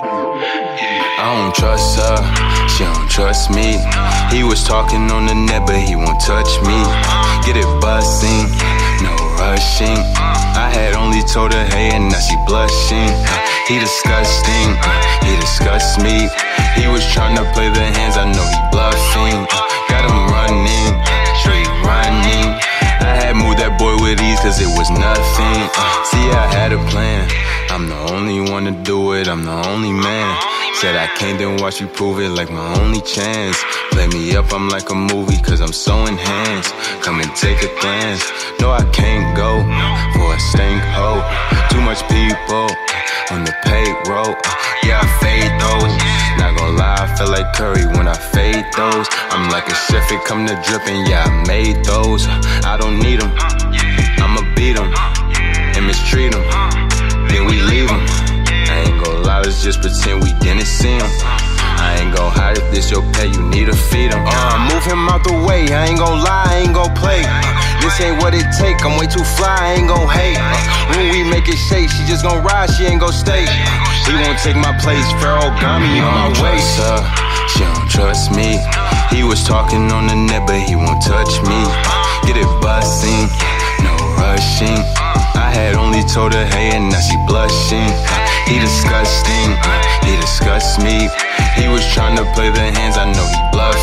I don't trust her, she don't trust me. He was talking on the net, but he won't touch me. Get it busting, no rushing. I had only told her hey and now she blushing. He disgusting, he disgusts me. He was trying to play the hands, I know he bluffing. Got him running, straight running. I had moved that boy with ease cause it was nothing. See, I had a plan, I'm the only one to do it, I'm the only man. Said I can't, then watch you prove it like my only chance. Play me up, I'm like a movie cause I'm so enhanced. Come and take a glance. No, I can't go for a stink hoe. Too much people on the payroll. Yeah, I fade those. Not gon' lie, I feel like Curry when I fade those. I'm like a chef, it come to dripping, yeah, I made those. I don't need them, I'ma beat them and mistreat them, then we leave them. I ain't gon' lie, let's just pretend we didn't see him. I ain't gon' hide if this your pet, you need to feed him. Move him out the way, I ain't gon' lie, I ain't gon' play. This ain't what it take, I'm way too fly, I ain't gon' hate. When we make it shake, she just gon' ride, she ain't gon' stay. He won't take my place, Pharaoh got me on my way. She don't trust me. He was talking on the net, but he won't touch me. Get it busting, no rushing. I had only told her hey and now she blushing. He disgusting, he disgusts me. He was trying to play the hands, I know he bluffing.